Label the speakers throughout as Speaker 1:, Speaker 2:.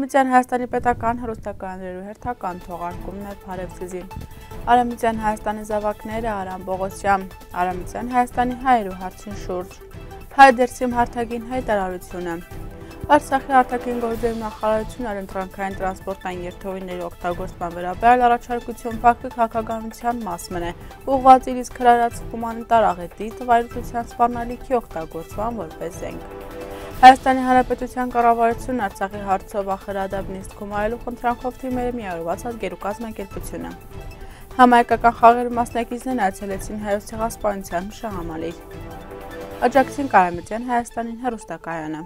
Speaker 1: Արևմտյան Հայաստանի պետական հեռուստակայաններու հերթական թողարկումներ Փարեվցիզին։ Արևմտյան Հայաստանի զավակները Արամ Պողոսյան, Արևմտյան Հայաստանի հայերու հարցին շուրջ, հայ դերսիմ հարթակին հայտարարությունը, Արցախի արտաքին գործերի նախարարությունը առընտրանքային տրանսպորտային երթուղիների օգտագործման վերաբերյալ առաջարկություն Բաքվի քաղաքականության մասն է, ուղղված իր իսկ հրարած հումանիտար աղետի տվայրության սպառնալիքի օգտագործման որպես զենք։ Հայաստանի Հանրապետության կառավարությունն Արցախի հարցով ախրադապ նիստ գումարելու խնդրանքով թիմերը միավորված ազգերու կազմակերպությունը։ Համահայկական խաղերի մասնակիցներն այցելեցին Հայոց ցեղասպանության հուշահամալիր։ Աջակցին Արևմտյան Հայաստանին հեռուստակայանը։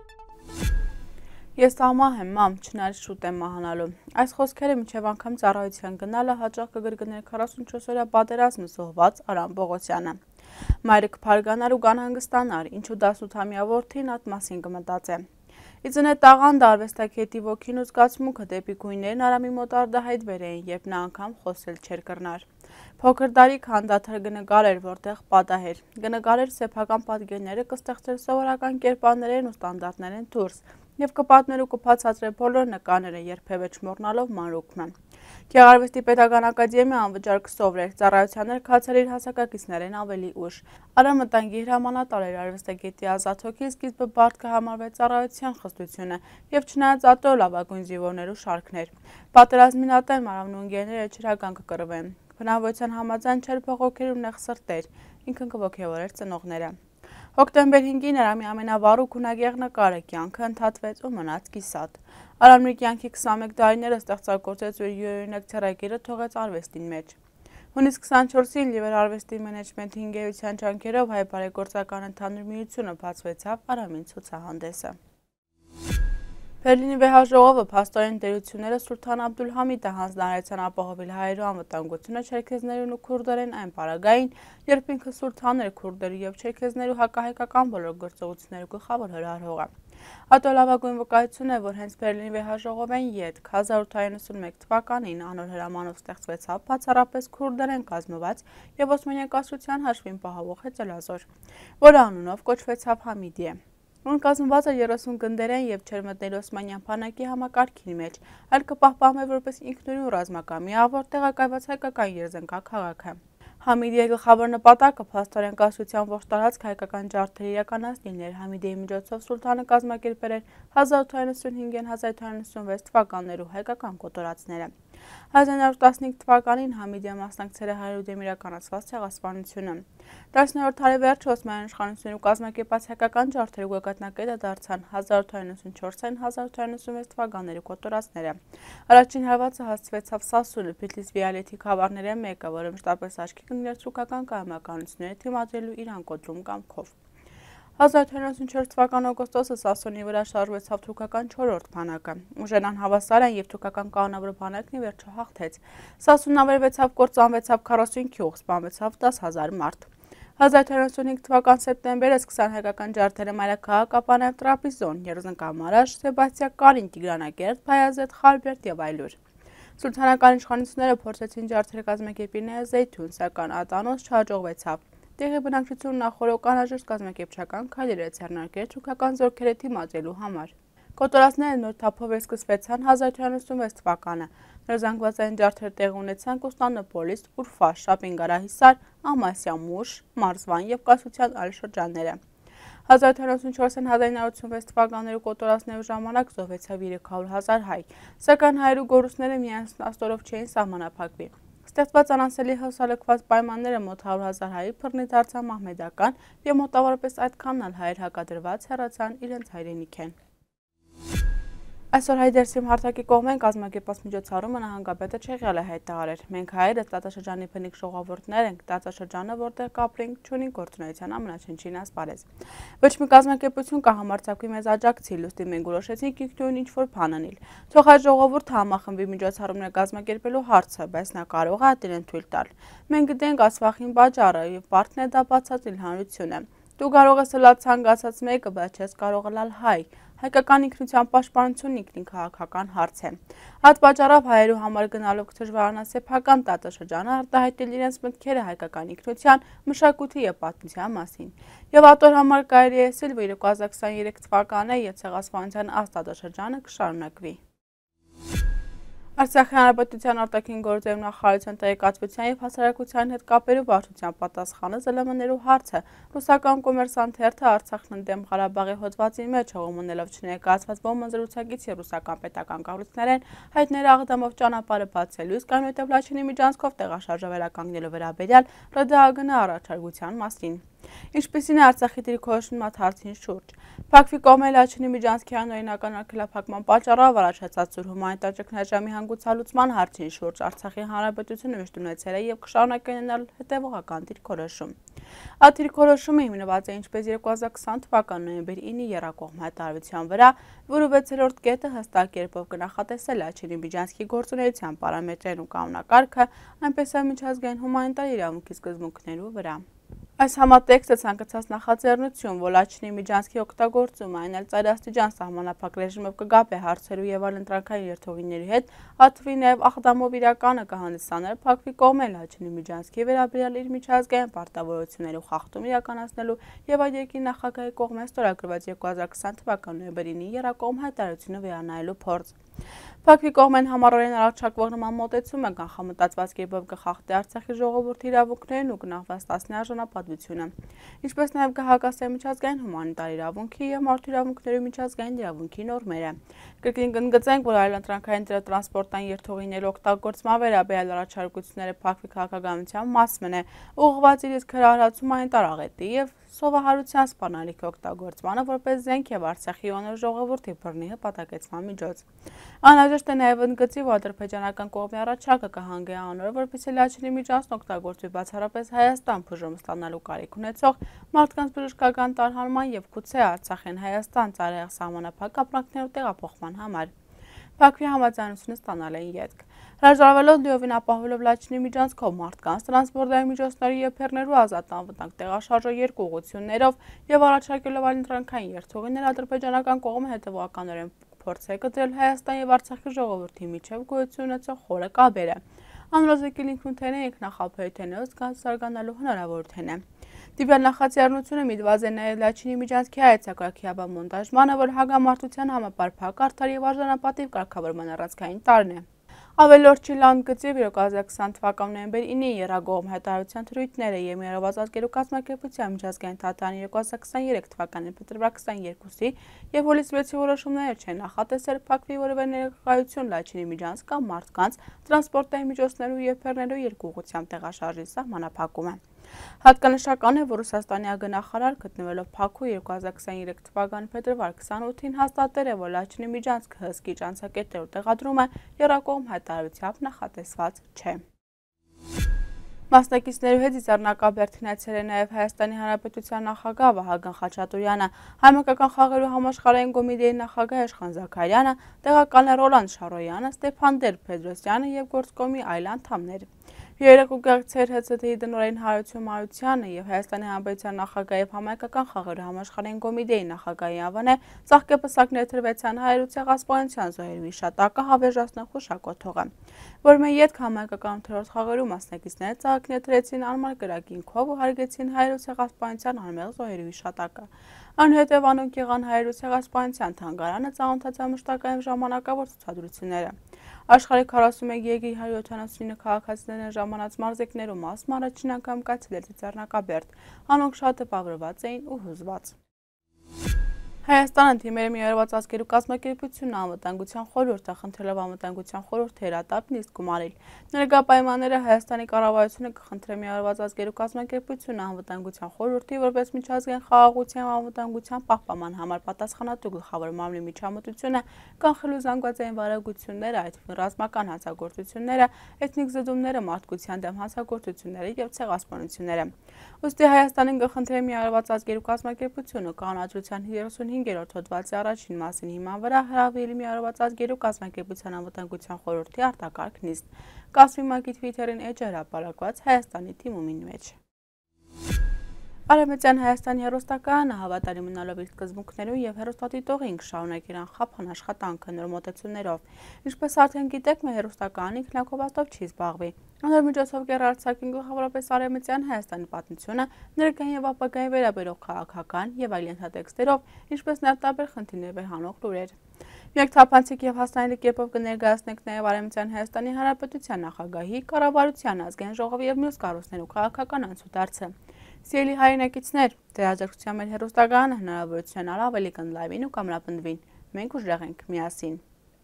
Speaker 1: Ես ամահ եմ, մամ, չնայած շուտ եմ մահանալու։ Այս խոսքերը մինչև անգամ ծառայության գնալը հաճախ կգրգներ 44-օրյա պատերազմը զոհված Արամ Պողոսյանը։ Մայրը կփարգանար ու կանհանգստանար, ինչու 18-ամյա որդին այդ մասին կմտածե։ Իծնե տաղանդը արվեստագետի ոգին ու զգացմունքը դեպի գույներն Արամի մոտ արդահայտվեր էին, երբ նա անգամ խոսել չէր կրնար։ Փոքր դարիք հանդադար կնկար էր, որտեղ պատահեր, կնկարեր սեփական պատկերները, կստեղծեր սովորական կերպարներն ու ստանդարտներն դուրս և կպատմեր ու կբացատրեր բոլոր նկարները, երբևէ չմոռնալով մանրուքն։ Գեղարվեստի պետական ակադեմիա անվճար կսովրեր, ծառայության քացել իր հասակակիցներին ավելի ուշ։ Արամը տանգի հրամանատար էր արվեստագետի ազատ հոգի, սկիզբը բարդ կհամարվեց ծառայության խստությունը և չնայած ատո լավագույն զինվորներու շարքներ։ Պատերազմին ատեն Արամն ու ընկերները չրական կկռվեն։ Բնավորության համաձայն չէր փողոքեր ու նեղ սրտեր, ինքն կոգևորեր ծնողները։ Հոկտեմբեր 5-ին Արամի ամենավառ ու գունագեղ նկարը կյանքը ընդհատվեց ու մնաց կիսատ։ Արամն իր կյանքի 21 տարիները ստեղծագործեց ու իր յուրօրինակ ցերակիրը թողեց արվեստին մեջ։ Հունիս 24-ին Լիվեր արվեստի մենեջմենթի ընկերության ջանքերով հայ բարեգործական ընդհանուր միությունը բացվեցավ Արամին ցուցահանդեսը։ Բերլինի վեհաժողովը փաստորեն տերությունները Սուլթան Աբդուլհամիդը հանձնարարեցան ապահովել հայերու անվտանգությունը չերքեզներուն ու քուրդերեն այն պարագային, երբ ինքը Սուլթանն էր քուրդերու և չերքեզներու հակահայկական բոլոր գործողություններու գլխավոր հրահրողը։ Ատո լավագույն վկայություն է, որ հենց Բերլինի վեհաժողովեն ետք 1891 թվականին անոր հրամանով ստեղծվեցավ բացառապես քուրդերեն կազմված և օսմանյակացության հաշվին պահվող հեծելազոր, որը անունով կոչվեցավ Համիդիե։ Ուն կազմված էր 30 գնդերեն և չէր մտնել օսմանյան բանակի համակարգին մեջ, այլ կպահպանվեր որպես ինքնուրույն ռազմական միավոր տեղակայված հայկական երկրաքաղաքը։ Համիդիի գլխավոր նպատակը փաստորեն կայսրության ողջ տարածք հայկական ջարդեր իրականացնելն էր։ Համիդիի միջոցով Սուլթանը կազմակերպել էր 1895-1896 թվականներու հայկական կոտորածները։ 1915 թվականին Համիդիը մասնակցել է հայերու դեմ իրականացված ցեղասպանությունը։ 10-րդ դարի վերջը օսմանյան իշխանություններու կազմակերպած հայկական ջարդերու գագաթնակետը դարձան 1894-1896 թվականներու կոտորածները։ Առաջին հարվածը հասցվեցավ Սասունը, Փիթլիս Վիալեթի խավարները մեկը, որը մշտապես աչքի կընկներ ցուցական կայամականությունները թիմադրելու իրան կոտրում կամքով։ 1894 թվական օգոստոսը Սասունի վրա շարժվեցավ թուրքական 4-րդ բանակը։ Ուժերն անհավասար են և թուրքական կանոնավոր բանակն ի վերջո հաղթեց։ Սասունն ավերվեցավ, կործանվեցավ 40 գյուղ, սպանվեցավ 10,000 մարդ։ 1895 թվական սեպտեմբերից 20 հայկական ջարդերը մայրաքաղաք, ապա նաև Տրապիզոն, Երզնկամարաշ, Սեբաստիա Կարին, Տիգրանակերտ, Բայազեդ, Խարբերդ և այլուր։ Սուլթանական իշխանությունները փորձեցին ջարդերը կազմակերպել նաև Զեյթուն, սակայն ատանոց չհաջողվեցավ։ Տեղի բնակչությունը նախորդ անհրաժեշտ կազմակերպչական քայլեր է ձեռնարկել թուրքական զորքերը դիմադրելու համար։ Կոտորածները նոր թափով սկսվեցան 1896 թվականը։ Նոր զանգվածային ջարդեր տեղի ունեցան Կոստանդնուպոլիս, Ուրֆա, Շապինգարահիսար, Ամասիա, Մուշ, Մարզվան և կայսրության այլ շրջանները։ 1884-1986 թվականներու կոտորածներու ժամանակ զոհվեցավ 300,000 հայ, սակայն հայերու գոռոցները միայն աստորով չէին սահմանափակվի։ Ստեղծված անանսելի հուսալքված պայմանները մոտ 100,000 հայի բռնի դարձան մահմեդական և մոտավորապես այդքանն էլ հայեր հակադրված հեռացան իրենց հայրենիքեն։ Այսօր հայ դերսիմ հարթակի կողմեն կազմակերպված միջոցառումը նահանգապետը Չեղյալը հայտարարեր։ Մենք հայերը տարածաշրջանի բնիկ ժողովուրդներ ենք, տարածաշրջանը, որտեղ կապրենք, չունի գործունեության ամենաչնչին ասպարեզ։ Ոչ մի կազմակերպություն կհամարձակվի մեզ աջակցել, ուստի մենք որոշեցինք ինքնուրույն ինչ-որ բան անել։ Թող այդ ժողովուրդը համախմբի միջոցառումներ կազմակերպելու հարցը, բայց նա կարող է ատելեն թույլ տալ։ Մենք գտենք ասվախին պատճառը և բարդն է դա բացատրել հանրությունը։ Դու կարող ես լալ ցանկացած մեկը, բայց չես կարող լալ հայ։ Հայկական ինքնության պաշտպանությունն ինքնին քաղաքական հարց է։ Այդ պատճառով հայերու համար գնալով կդժվարանա սեփական տարածաշրջանը արտահայտել իրենց մտքերը հայկական ինքնության, մշակույթի և պատմության մասին։ Եվ ատոր համար կարելի է ասել, որ 2023 թվականը և ցեղասպանության այս տարածաշրջանը կշարունակվի։ Արցախի հանրապետության արտաքին գործերի նախարարության տեղեկատվության եւ հասարակության հետ կապերի վարչության պատասխանը ԶԼՄ-ներու հարցը ռուսական կոմերսանտ թերթը Արցախն ընդդեմ Ղարաբաղի հոդվածի մեջ հողմունելով չներկայացված ոմն զրուցակից եւ ռուսական պետական կառույցներեն հայտները աղդամով ճանապարհը բացելու իսկ այնուհետև Լաչինի միջանցքով տեղաշարժը վերականգնելու վերաբերյալ ՌԴԱԳՆ առաջարկության մասին։ Ինչպիսին է Արցախի դիրքորոշումը հարցին շուրջ։ Փակվի կողմի Լաչինի միջանցքի անօրինական արգելափակման պատճառով առաջացած ծուր հումանիտար ճգնաժամի հանգուցալուծման հարցին շուրջ Արցախի հանրապետությունը միշտ ունեցել է եւ կշարունակի ունենալ հետեւողական դիրքորոշում։ Այդ դիրքորոշումը հիմնված է ինչպես 2020 թվականի նոյեմբերի 9-ի եռակողմ հայտարարության վրա, որը 6-րդ կետը հստակ կերպով կնախատեսել Լաչինի միջանցքի գործունեության պարամետրերն ու կանոնակարգը, այնպես էլ միջազգային հումանիտար իրավունքի սկզբունքներու վրա։ Այս համատեքստը ցանկացած նախաձեռնություն, որ Լաչինի միջանցքի օգտագործումը, այն էլ ծայրաստիճան սահմանափակ ռեժիմով կգապե հարցերու եւ այլ ընտրանքային երթուղիների հետ, աթվի նաեւ աղդամով իրականը կհանդիսանար Փակվի կողմի Լաչինի միջանցքի վերաբերյալ իր միջազգային պարտավորություններու խախտում իրականացնելու եւ այդ երկրի նախագահի կողմից ստորագրված 2020 թվականի նոյեմբերի 9-ի եռակողմ հայտարարությունը վերանայելու փորձ։ Փակվի կողմեն համառորեն առաջարկվող նման մոտեցումը կանխամտածված կերպով կխախտի Արցախի ժողովրդի իրավունքներն ու կնահատված տասնյակ արժանապատվությունը, ինչպես նաև կհակասի միջազգային հումանիտար իրավունքի եւ մարդու իրավունքների միջազգային իրավունքի նորմերը։ Կրկին կընդգծենք, որ այլընտրանքային տրանսպորտային երթուղիների օգտագործման վերաբերյալ առաջարկությունները Փակվի քաղաքականության մասն է, ուղղված իր իսկ հրահրացումային տարաղետի եւ սովահարության սպառնալիքի օգտագործմանը որպես զենք եւ Արցախի օնոր ժողովրդի բռնի հպատակեցման միջոց։ Անհրաժեշտ է նաև ընդգծի, որ ադրբեջանական կողմի առաջարկը կհանգի անոր, որպեսզի Լաչինի միջանցքն օգտագործվի բացառապես Հայաստան բուժում ստանալու կարիք ունեցող մարդկանց բժշկական տարհանման եւ գուցե Արցախին Հայաստան ծայրահեղ սահմանափակ ապրանքներով տեղափոխման համար։ Փակվի համաձայնությունը ստանալ են ետք։ Հրաժարվելով լիովին ապահովելով Լաչինի միջանցքով մարդկանց, տրանսպորտային միջոցների եւ բեռներու ազատ անվտանգ տեղաշարժը երկու ուղղություններով եւ առաջարկելով այլընտրանքային երթուղիներ, ադրբեջանական կողմը հետեւողականորեն փորձ է կտրել Հայաստան եւ Արցախի ժողովրդի միջև գոյություն ունեցող խորը կապերը։ Անհրաժեշտ ինքնութենը ինքնախապեյութենով զարգանալու հնարավորություն է։ Դիվյալ նախաձեռնությունը միտված է նաև Լաչինի միջանցքի հայեցակարգի մոնտաժմանը, որ հագամարտության համապարփակ արդար եւ արժանապատիվ կարգավորման առանցքային տարրն է։ Ավելորդ չի լանդգծի 2020 թվականի նոյեմբերի 9-ի եռագողմ հայտարարության թրույթները եւ Միավորված ազգերու կազմակերպության միջազգային թատրոնի 2023 թվականի փետրվար 22-ի եւ հուլիս 6-ի որոշումները չեն նախատեսել Փակվի որևէ ներկայություն Լաչինի միջանցք կամ մարդկանց տրանսպորտային միջոցներու եւ բեռներու երկու ուղղությամբ տեղաշարժի սահմանափակումը։ Հատկանշական է, որ Ռուսաստանի ԱԳ-նախարար գտնվելով Փաքու 2023 թվականի փետրվար 28-ին հաստատել է, որ Լաչինի միջանցքը հսկիչ անցակետերով տեղադրումը եռակողմ հայտարարությամբ նախատեսված չէ։ Մասնակիցներու հետ Ծառնակաբերդին այցելել է նաև Հայաստանի Հանրապետության նախագահ Վահագն Խաչատուրյանը, Հայմակական խաղերու համաշխարհային կոմիտեի նախագահ Աշխան Զաքարյանը, տեղակալներ Ռոլանդ Շարոյանը, Ստեփան Տեր-Փեդրոսյանը եւ գործկոմի այլ անդամներ։ Երեկո գաղթեր ՀՑԴ-ի տնօրեն Հարություն Մարությանը եւ Հայաստանի Հանրապետության նախագահ եւ Համայնքական խաղերու համաշխարհային կոմիտեի նախագահի անվանը ծաղկեպսակներ թրվեցան հայերու ցեղասպանության զոհերու հիշատակը հավերժացնող հուշակոթողը, որ մեկ ետք Համայնքական 8-րդ խաղերու մասնակիցները ծաղկներ թրեցին անմար գրակինքով ու հարգեցին հայերու ցեղասպանության անմեղ զոհերու հիշատակը։ Այնուհետև անոնք եղան հայերու ցեղասպանության թանգարանը ծանոթացան մշտական ժամանակավոր ցուցադրությունները։ Աշխարհի 41 երկրի 179 քաղաքացիներն ժամանած մարզիկներու մասն առաջին անգամ կայցելել Ծառնակաբերդ, անոնք շատ տպավորված էին ու հուզված։ Հայաստանը թիմերի Միավորված ազգերու կազմակերպությունն անվտանգության խորհուրդը խնդրելով անվտանգության խորհուրդը հրատապ նիստ գումարել։ Ներկա պայմանները Հայաստանի կառավարությունը կխնդրի Միավորված ազգերու կազմակերպությունն անվտանգության խորհրդի որպես միջազգային խաղաղության անվտանգության պահպանման համար պատասխանատու գլխավոր մամլի միջամտությունը կանխելու զանգվածային վարակությունները, այդ թվում ռազմական հանցագործությունները, էթնիկ զդումները, մարդկության դեմ հանցագործությունները եւ ցեղասպանությունները։ Ուստի Հայաստանին կխնդրի Միավորված ազգերու կազմակերպությունը կանոնադրության 35-րդ հոդվածի առաջին մասին հիման վրա հրավիրել Միավորված ազգերու կազմակերպության անվտանգության խորհրդի արտակարգ նիստ։ Կասմի ՄԱԿ-ի Twitter-ին էջ հրապարակված Հայաստանի թիմումին մեջ։ Արևմտյան Հայաստանի հեռուստակայանը հավատարիմ մնալով իր սկզբունքներուն եւ հեռուստադիտողին կշարունակի իր անխափան աշխատանքը նոր մոտեցումներով։ Ինչպես արդեն գիտեք, մեր հեռուստակայանը ինքնակովածով չի զբաղվի։ Անոր միջոցով կերարցակին գլխավորապես Արևմտյան Հայաստանի պատմությունը, ներկային եւ ապագային վերաբերող քաղաքական եւ այլ ենթատեքստերով, ինչպես նաեւ տարբեր խնդիրներ վերհանող լուրեր։ Միակ թափանցիկ եւ հասանելի կերպով կներկայացնենք նաեւ Արևմտյան Հայաստանի Հանրապետության նախագահի, կառավարության, ազգային ժողովի եւ մյուս կառույցներու քաղաքական անցուդարձը։ Սիրելի հայրենակիցներ, դերաջակցության մեր հեռուստակայանը հնարավորության ավելի կընդլայնվին ու կամրապնդվին։ Մենք ուժեղ ենք միասին։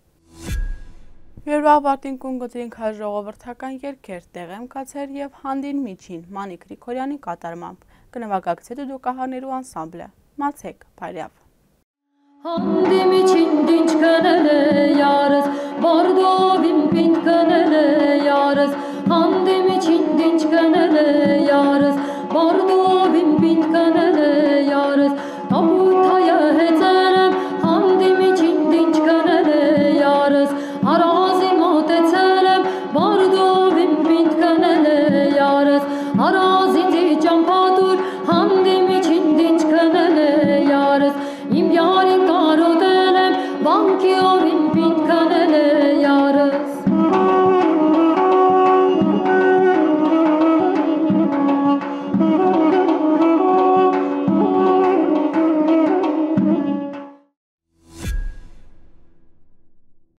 Speaker 1: Երբավարտին կունգոտրին քար ժողովրդական երկեր տեղեմ կացեր եւ հանդին միջին Մանիկ Գրիգորյանի կատարմամբ կնվագակցի դուդուկահարներու անսամբլը Մացեք Փարյավ
Speaker 2: Հանդի միջին դինչ կնել է յարս Բարդովին պինդ կնել է յարս Հանդի միջին դինչ կնել է յարս Բարդովին պինդ կնել է յարս Տապութայը հեծել եմ Հանդի միջին դինչ կնել է յարս Հարազի մոտեցել եմ Բարդովին պինդ կնել է յարս Հարազի ճամփա